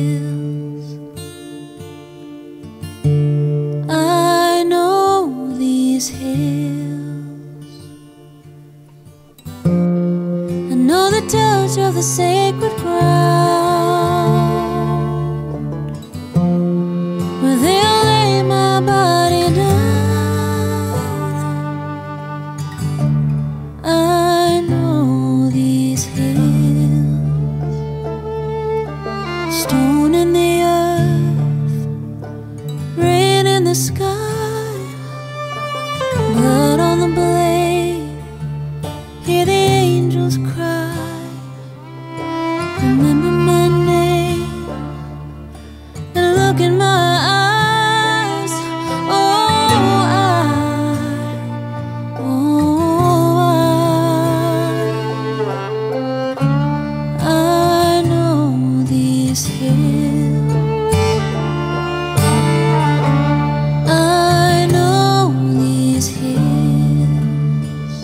hills. I know these hills. I know the touch of the sacred ground, where they'll lay my body down. I know these hills. Stone in the earth, rain in the sky, blood on the blade, hear the angels cry. Remember my name and look in my eyes. I know these hills. I know these hills.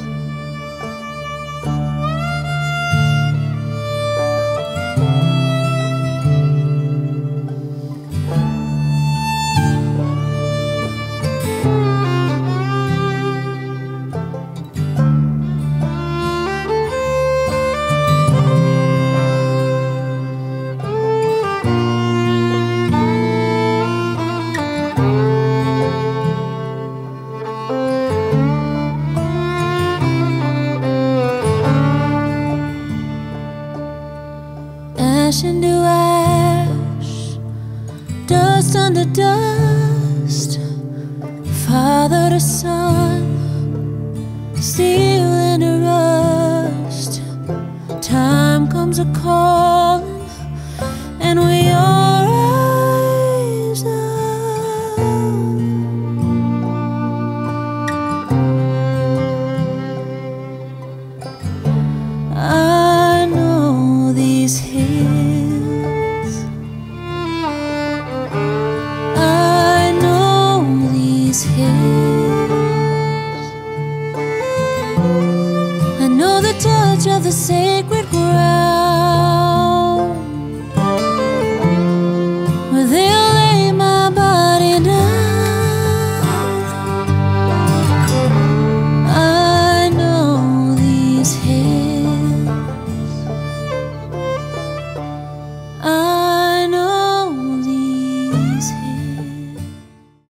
Ash into ash, dust under dust, father to son, steel into rust. Time comes a calling, and we all rise up. I know these hills. I know these hills. I know the touch of the same